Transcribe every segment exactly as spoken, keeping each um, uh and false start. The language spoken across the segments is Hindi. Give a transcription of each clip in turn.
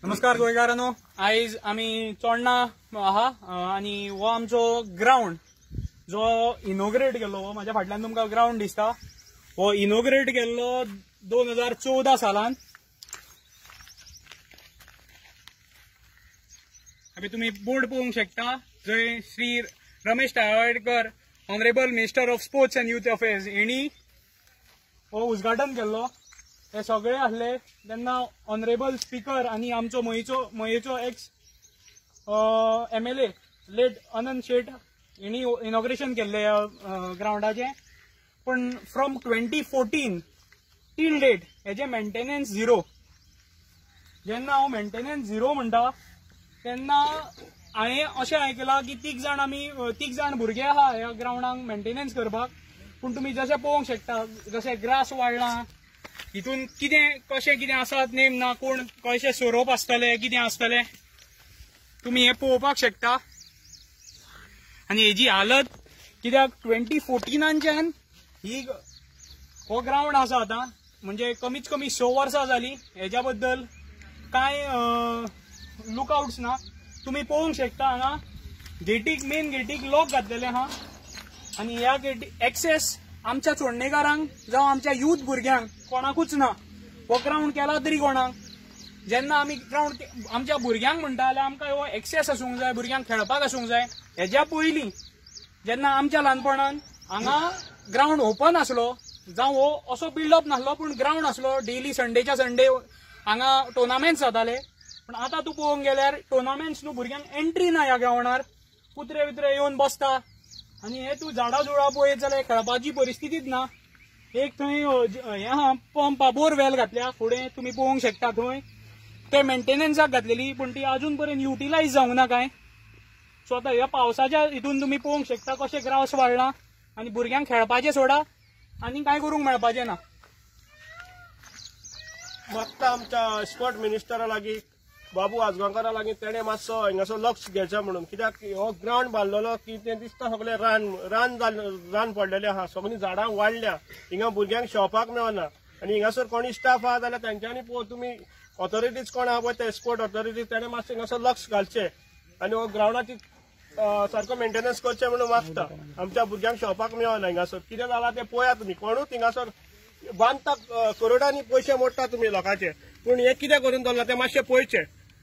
नमस्कार गोंयकारांनो, आयज आमी चोडणा आहा आनी हो आमचो ग्राउंड जो इनोग्रेट केल्लो, हो म्हाज्या फाटल्यान तुमकां ग्राउंड दिसता, हो इनोग्रेट केल्लो दोन हजार चौदा सालान. आमी तुमी बोर्ड पळोवंक शकता, जंय Shri Ramesh Taywadekar, honourable minister of sports and youth affairs, हेणी हो उद्घाटन केल्लो. हे सगळे आसले तेन्ना ऑनरेबल स्पीकर आनी आमचो मयेचो मयेचो ex M L A late Anant Shet हेणी इनॉग्रेशन केल्ले ग्राउंडाचे. पण from twenty fourteen till date हेजे मेंटेनन्स झिरो. जेन्ना हांव मेंटेनन्स झिरो म्हणटा तेन्ना हांवें अशें आयकलां की तीग जाण आमी तीग जाण भुरगे आहा ह्या ग्राउंडाक मेंटेनन्स करपाक. पूण तुमी जशें पळोवंक शकता, जशें ग्रास वाडला, हितून कितें कशें कितें आसात नेम ना, कोण कशें सोरोप आसतले, कितें आसतलें, तुमी हे पळोवपाक शकता. आनी हेजी हालत कित्याक ट्वेंटी फोर्टिनाच्यान ही हो ग्राउंड आसा आतां, म्हणजे कमीत कमी स वर्सां जाली. हेज्या बद्दल कांय लुकआउट्स ना. तुमी पळोवंक शकता हांगा गेटीक मेन गेटीक लॉक घातलेले आहा आनी ह्या गेटी एक्सेस आमच्या चोडणेकारांक जावं आमच्या यूथ भुरग्यांक कोणाकूच ना. हो ग्राउंड केला तरी कोणाक. जेन्ना आमी ग्राउंड आमच्या भुरग्यांक म्हणटा जाल्यार आमकां हो एक्सेस आसूंक जाय, भुरग्यांक खेळपाक आसूंक जाय. हेज्या पयलीं जेन्ना आमच्या ल्हानपणान हांगा ग्राउंड ओपन आसलो, जावं हो असो बिल्डअप नासलो, पूण ग्राउंड आसलो. डेली संडेच्या संडे हांगा टोर्नामेंट्स जाताले. पण आतां तूं पळोवंक गेल्यार टोर्नामेंट्स न्हू, भुरग्यांक एंट्री ना ह्या ग्राउंडार. कुत्रे बित्रे येवन बसता आनी हे तूं झाडां जुडां पळयत जाल्यार खेळपाची परिस्थितीच ना. एक थंय हे आहा पंप बोरवेल घातल्या फुडें, तुमी पळोवंक शकता. थंय ते मेंटेनन्साक घातलेली, पूण ती अजून पर्यंत युटिलायज जावंक ना कांय. सो आतां ह्या पावसाच्या हितून तुमी पळोवंक शकता कशें ग्रास वाडला आनी भुरग्यांक खेळपाचें सोडा आनी कांय करूंक मेळपाचें ना. मागता आमच्या स्पोर्ट मिनिस्टरा लागीं, बाबू आजगांवकारा लागीं तेणें मातसो हिंगासो लक्ष घ्यायचें म्हणून. कित्याक हो ग्राउंड बांदलेलो की तें दिसता सगळें रान रान रान पडलेलें आहा, सगळीं झाडां वाडल्या, हिंगा भुरग्यांक खेळपाक मेळना. आनी हिंगासर कोणी स्टाफ आहा जाल्यार तेंच्यांनी पळोवन तुमी ऑथॉरिटीज कोण आहा पळय ते स्पोर्ट ऑथॉरिटीज तेणें मातशें हिंगासर लक्ष घालचें आनी हो ग्राउंडाची सारको मेंटेनन्स करचें म्हणून मागता. आमच्या भुरग्यांक खेळपाक मेळना हिंगासर. कितें जालां तें पळयात तुमी. कोणूच हिंगासर बांदता करोडांनी पयशे मोडटा तुमी लोकांचे, पूण हे कितें करून दवरला तें मातशें पळयचें.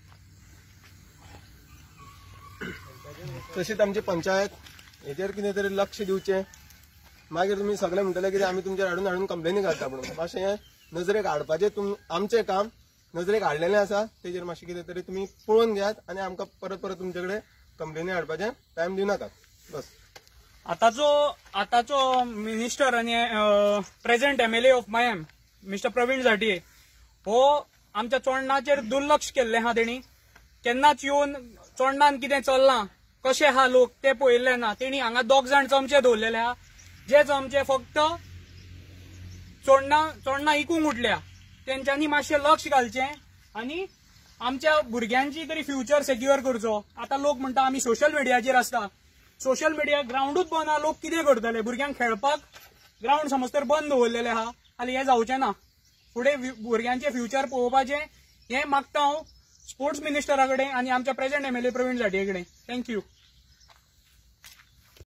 तशीच आमची पंचायत हेचेर कितें तरी लक्ष दिवचें. मागीर तुमी सगळे म्हणटले कितें आमी तुमचेर हाडून हाडून कंप्लेनी घालता, म्हणून मातशें हें नजरेक हाडपाचें तुम आमचें काम नजरेक हाडलेलें आसा. तेजेर मातशें कितें तरी तुमी पळोवन घेयात आनी आमकां परत परत तुमचे कडेन कंप्लेनी हाडपाचें टायम दिवनाकात. बस. आताचो आताचो मिनिस्टर आनी present M L A of Mayem mister Pravin Zantye हो आमच्या चोडणाचेर दुर्लक्ष केल्लें आहा. तेणी केन्नाच येवन चोडणान कितें चल्लां, कशे आहा लोक ते पळयल्ले ना. तेणी हांगा दोग जाण चमचे दवरलेले आहा, जे चमचे फक्त चोडणा चोडणा इकूंक उठल्या. तेंच्यांनी मातशें लक्ष घालचें आनी आमच्या भुरग्यांची तरी फ्युचर सेक्युअर करचो. आतां लोक म्हणटा आमी सोशल मिडियाचेर आसता. सोशल मिडिया ग्राउंडूच बंद आहा, लोक कितें करतले. भुरग्यांक खेळपाक ग्राउंड समज तर बंद दवरलेले आहा, आनी हें जावचें ना. फुडें भुरग्यांचें फ्युचर पळोवपाचें हें मागता हांव स्पोर्ट्स मिनिस्टरा कडेन आनी आमच्या present M L A Pravin Zantye कडेन. थँक्यू.